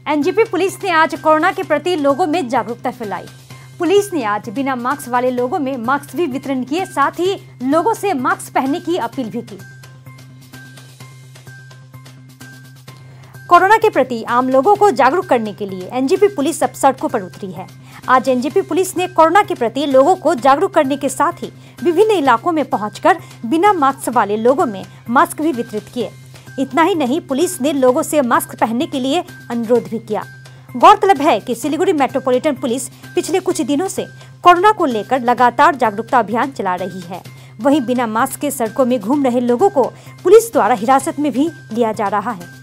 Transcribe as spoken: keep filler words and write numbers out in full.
NGP police ने आज corona के प्रति लोगों में जागरूकता फैलाई। पुलिस ने आज बिना मास्क वाले लोगों में मास्क भी वितरण किए, साथ ही लोगों से मास्क पहनने की अपील भी की। कोरोना के प्रति आम लोगों को जागरूक करने के लिए एनजीपी पुलिस अब सड़कों पर उतरी है। आज एनजीपी पुलिस ने कोरोना के प्रति लोगों को जागरूक करने के साथ ही विभिन्न इलाकों में पहुंचकर बिना मास्क वाले लोगों में मास्क भी वितरित किए। इतना ही नहीं, पुलिस ने लोगों से मास्क पहनने के लिए अनुरोध भी किया। गौरतलब है कि सिलीगुड़ी मेट्रोपॉलिटन पुलिस पिछले कुछ दिनों से कोरोना को लेकर लगातार जागरूकता अभियान चला रही है। वहीं बिना मास्क के सड़कों में घूम रहे लोगों को पुलिस द्वारा हिरासत में भी लिया जा रहा है।